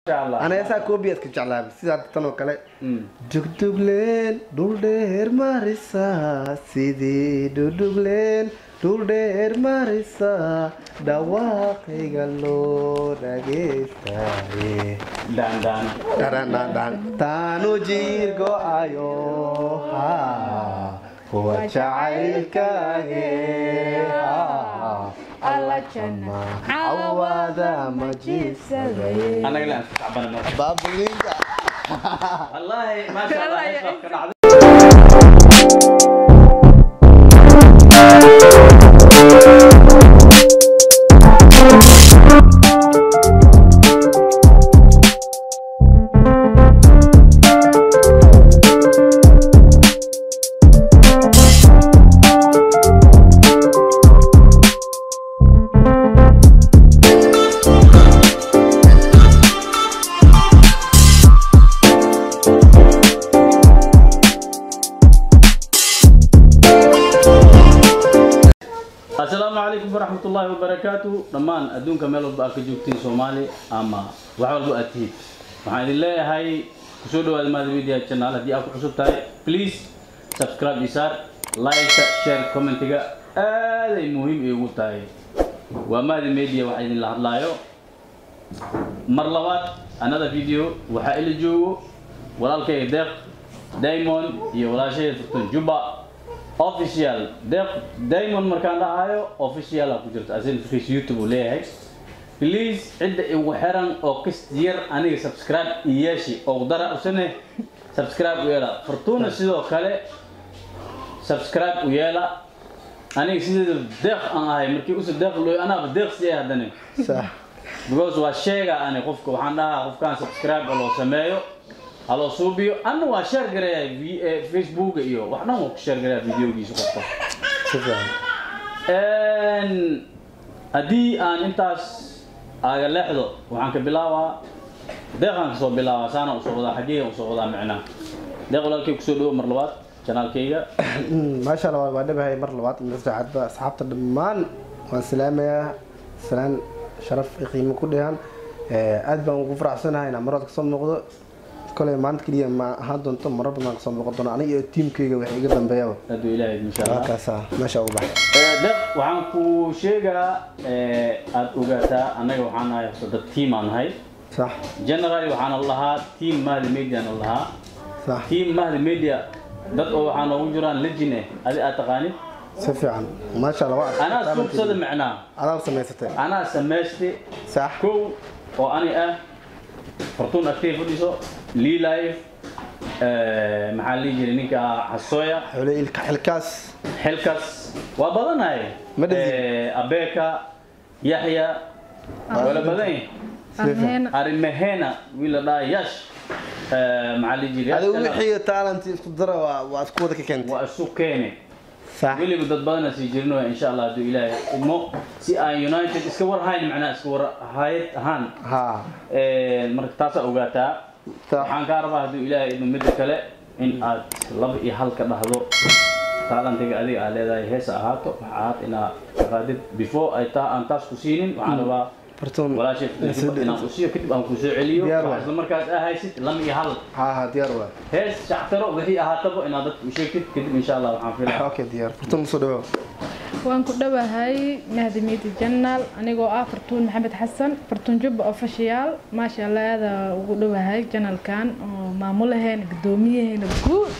أنا يسا كوبيت كجعلاب سيدا تنو كله دغدغلين دولدير ماريسا سيدي دغدغلين دولدير ماريسا دواقي قالو دغيستاي دان تانو جيرغو ايو ها هو شعيكاغي ها الله جنة عوضة مجيب سلي أنا قلت تعبان بابلينكا والله ما شاء الله يشرف كان عظيم. السلام عليكم ورحمة الله وبركاته. رمان أدونك ملو بأك جوتين سومالي أما وحول بأتيب. وحين الله هاي كسودو هذا ما الفيديو channel هدي أكو حسب تاي. Please subscribe يسار like share comment تيجا هذا مهم يقول تاي. وما الميديا وحين الله لايو مرلوات another video وحائل جو ولا الكيدق دايمون يولا شيء تكون جوبا official دايما مركان دعايو official أكو جرت أزين في يوتيوب ولا please عند وحرن أو كستير أنا subscribe إياشي أو درا أسنة subscribe ويلا فرتون سيدو خالة subscribe ويلا أنا سيد الدق أنا هاي مركي أس الدق لو أنا بدق سيا هذني صح because واشيغا أنا قفك وحنا قفكان subscribe ولا سمايو هلو صوبيو أنا واشير قرية في فيسبوك إيوه وإحنا مو شير قرية فيديو جيسو قطع. شكرا. إن أدي أن أنتاس أقل لحظة وعنك بلاوة دقن كسو بلاوة سنة وصودا حقيقة وصودا معنا. دقن لك كسودو مرلوات channel كيجا. ما شاء الله بعد بهاي مرلوات من الساعات أصحاب الدمان والسلامة سلام شرف قيمة كلهم أدبا وقفر عسنا هنا مرات قصم نقطة. كل ما أنت كليه ما هذا أنتم مرة بدنا نقسم بقطنا أنا التيم كي وحي قدام بياو أدو إلهي إن شاء الله كاسا ما شاء الله دق وعنكو شيء أدوجتا أنا وحنا يحصل التيم عن هاي صح جنرالي وحنا الله تيم مال ميديا الله صح تيم مال ميديا دق وحنا وجران لجنة هذه أتقاني سفيان ما شاء الله أنا سوق صد معنا أنا سميتي أنا سميتي صح كو وأنا فرطون أكتيف وديسو لي لايف محلي جرينيكا حسويا حولي الكاس حلكس وبدن هاي أبيكا يحيى ولا بدين أرمهنا ولا لا يش محلي جري هذا وحي تالنت تقدر واسكودك كنت واسوق كيني صح واللي بدت بدنا سيجرنوا إن شاء الله دو إلهي مو سي آي يونايتد اسكور هاي معناه اسكور هاي هان ها مركزة أوجاتا waxaan ka rabaa haduu ilaahay idin mid kale in aad laba iyo hal ka dhahdo taalantiga adiga aad leedahay hees ahaato waxaad ina qaadid before ay taa aan taas ku siinin waxaan rabaa fartoon walaashay inaan u siiyo kadib aan ku soo celiyo isla markaas aad haysid laba iyo hal ها ديار waa hees shactaro wixii ahaataba inaad dad u sheegtid kadib insha Allah waxaan filayaa okay ديار fartoon soo dhawo waan ku dhawahay Mahdi Media Channel anigoo ah Fartuun Maxamed Xasan Fartuun Jubba official ma sha Allah hada ugu dhawahay channelkan oo maamulaheena gudoomiyaheena guud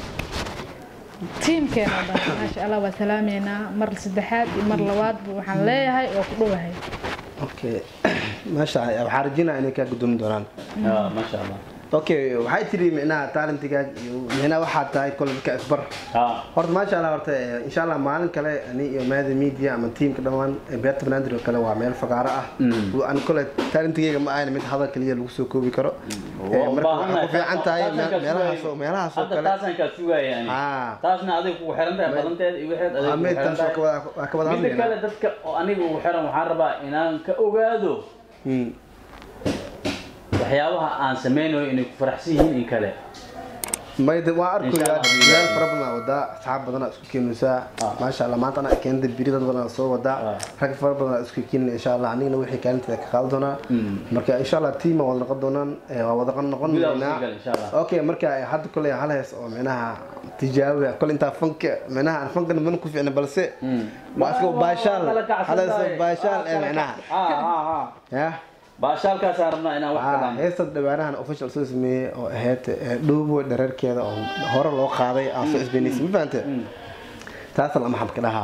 teamkeena ma sha Allah wa salaameena mar saddexaad iyo mar labaad waxaan leeyahay oo ku dhawahay okay ma sha Allah waxa rajinaa inay ka gudoomi doonaan ma sha Allah اوكي waxay tiri micnaha talentiga iyo micnaha waxa tahay kolka isbar horta ma sha Allah horta insha Allah maalin kale ani iyo Mahdi Media ama teamka dhamaan beerta banaadir oo kale waa meel fagaara ah oo aan kale talentiga ma ahayn mid hadal kaliya lagu soo koobi karo marka ku fiican tahay meelaha soo kale taasan ka sugayaan taasna adiga ku xiran tahay badanteed iyo wixii adiga ka wada hadlayna kale dadka oo aniga u xiran waxaan rabaa inaan ka ogaado waxyaabaha aan sameeyno inay ku faraxsan yihiin in kale ما يد ما أركو يا جلال فربنا ودا صعب بدنا أسكين نساء ما شاء الله ما أنا كنت بريد بدنا نصور ودا حق فربنا أسكين إن شاء الله عنينا وحي كانت خالدنا مركا إن شاء الله تيم ولا قدونا ودا قلنا أوكي مركا حد كل هالهس منها تجاوي كل أنت فنك منها فنك منكم في أنا بلسة واسكو باشال هذا باشال منها يا باشال كسرنا أنا واحد هيست دبعنا official اسمي هات دوب درر كذا أو هور لو قاضي أساس بنيس مفهمت تاصل أما حد كلها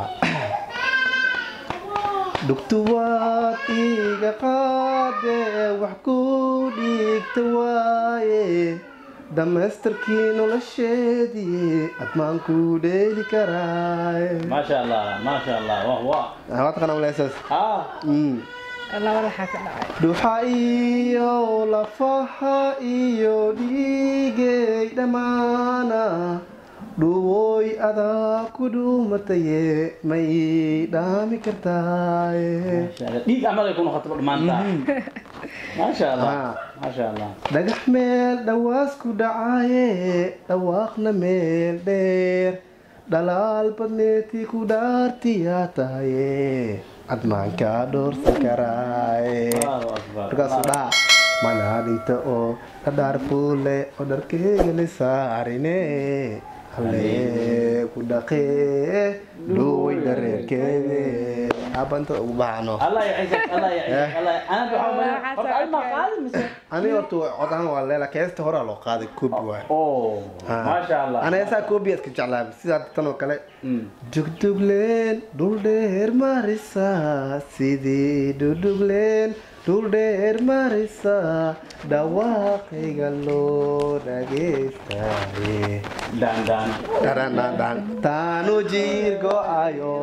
دكتوات إيجا قاضي وحكودي تواي دمستركين ولا شدي أتمان كودي كراي ما شاء الله ما شاء الله وهو هذا كان ولا أساس الله ولا حكى duxa iyo lafaha iyo dhiigay dhammaana dhuwoy adaa ku dhuumataye may dhaami kartaaye dhiig amal ay ku noqoto dhamaanta ما شاء الله ما شاء الله dhagax meel dhawaas ku dhacaye dhawaaqna meel dheer dhalaal badneetii ku dhaartiyaa tahaye admaanka doorsan karaaye markaasuu dhaha malaadinta oo dhadhaar fuule oo dharkeega la saarine halle ku dhaqee dhuuway dhareerkeede abanta ugu bahano الله يعزك الله يعزك الله انا بحاول ما قال ani horta codahan waa leela keesta hore loo qaaday koobi waay ما شاء الله ana heesaa koobi aad ka jeclaa sidaa tan oo kale dugdugleen dhul dheer marisa sidii dugdugleen dhul dheer marisa dhawaaqayga loo dhageystaye dan taanu jiir go-ayo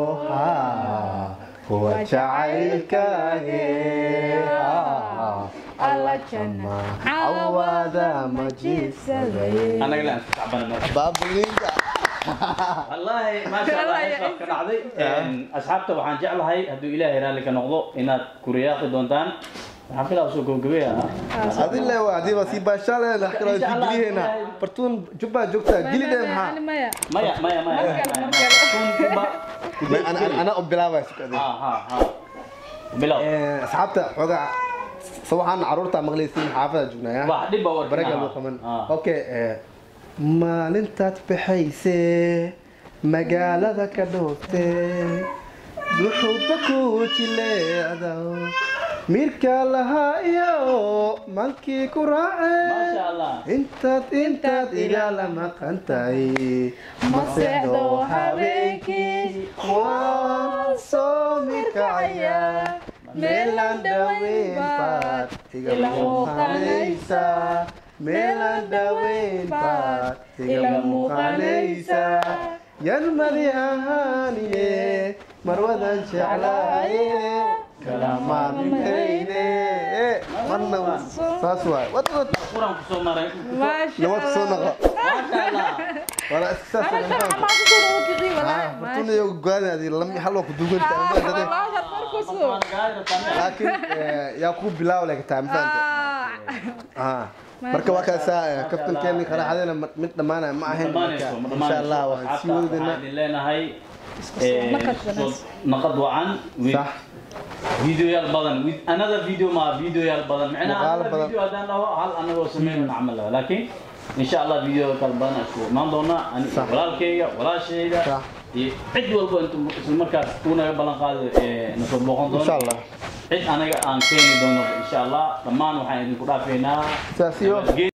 kuwa jacaylkaaye الله جنة عوضة مجيسة انا قلت تعبان بابلينكا والله ما شاء الله يشرف كنعدي اصحابته waxaan jeclahay haduu ilaahay raali ka noqdo inaad kuriyaaqi doontaan waxaan filaa soo gobgabaya adile waa adiba si baashale la xiro digriina bartuun jubba joogta gilide maxaa مايا maya ana bilaabay shukada ha bilaw asxaabta xogaa waxaan caruurta maqleysiin xaafada joognaa wax dhib baa warka baraga loo qaban okay maalintaad baxaysee magaalada ka dhooftee duxuba ku jileecda mirka lahaa iyo mankii ku raacee intaad igala maqantahay maseexdo habeenkii waan soo mirkacaya meelaan dhaweyn baad iga muuqanaysaa meelaan dhaweyn baad iga muuqanaysaa yarmadi ahaaniye marwadan jeclaaye kalamaamintayne marna saas waay wadwad quraan ku soo maray nabad soo noqo wala iska fartuna iyo go'aanadi lami hal ku duganta laakiin yaa ku bilaaw leh taam faanta marka waa kaasa kabtankeeni qaraxadena mid dhamaanay ma ahayn insha Allah waan sii wadina leenahay naqad wacan فيديو يال بدن with another video ما فيديو يال بدن معنا another video هذا له هل أنا لو سمعنا نعمله لكن إن شاء الله فيديو كال بدن أشوف ما ضلنا أنا ولا الكيا ولا شيء ده عد والله أنتم في المركز تونا بدن قال نصب بقون إن شاء الله عد أنا عن كيني دونه إن شاء الله لما نحن نقول فينا